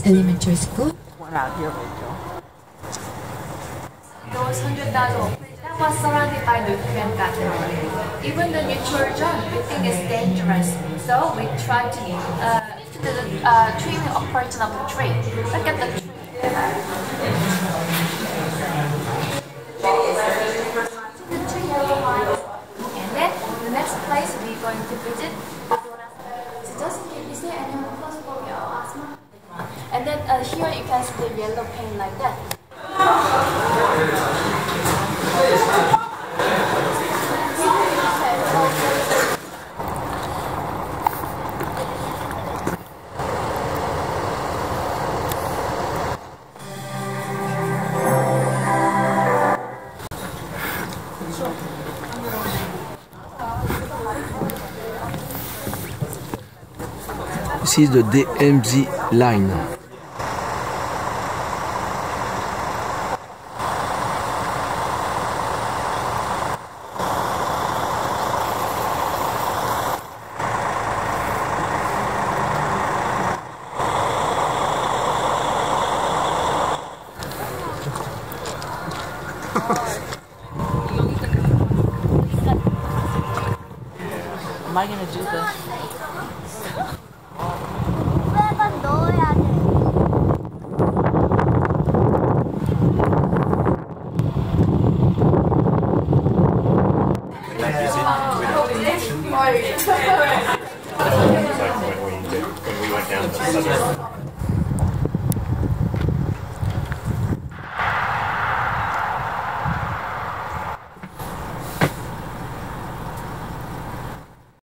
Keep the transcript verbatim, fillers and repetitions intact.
Elementary School. One out here we go. Those hundred thousand that was surrounded by nuclear battery. Even the neutral zone we think is dangerous, so we try to uh, to the uh, trimming operation of the tree. Look at the tree. And then the next place we're going to visit. And then uh, here you can see the yellow paint like that. This is the D M Z line. Am I gonna do this? When we went down to the southern